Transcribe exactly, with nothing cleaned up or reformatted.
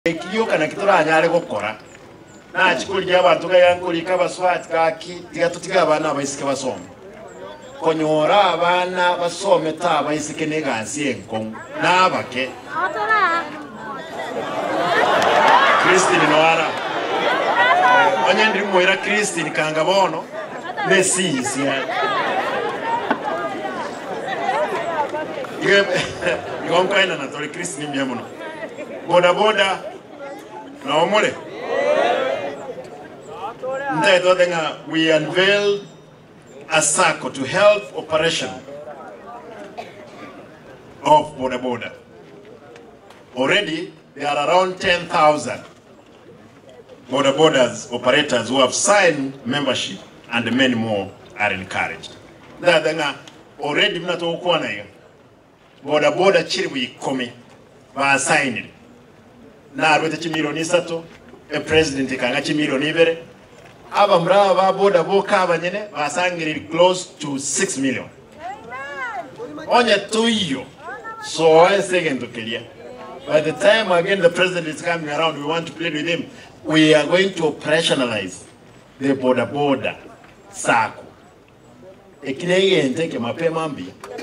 Kiyoka na kitura nyale gukora na chikulya abantu gayankulika baswati kaki tigatutiga abana bayisike basoma Konyora abana Basomete abayisike negansi enko nabake Christine noara onye ndi muira Christine kanga bono nesisi ye yonkaina na tole Christine myamuno boda boda na omole we unveiled a circle to health operation of Boda Boda. Already there are around ten thousand Boda Bodas operators who have signed membership, and many more are encouraged. That already mnato ukwana hiyo Boda Boda chiri wikome ba signed na arwete chimilioni sato e president kanga chimilioni ibere aba mraba ba boda boka abanyene basangiri close to six million. Onye tuyo so I second to clear. By the time again the president is coming around, we want to play with him. We are going to operationalize the Boda Boda circle. Ekine yente ke mapema mbi